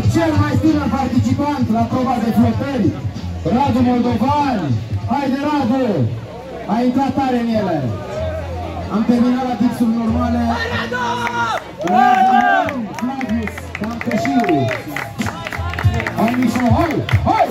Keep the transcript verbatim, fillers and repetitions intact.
cel mai tânăr participant la proba de flotări, Radu Moldovan. Haide, Radu! A intrat tare în ele. Am terminat la tipsuri normale. Flavius Pantășiu. Hai, Mișo, hai! Hai!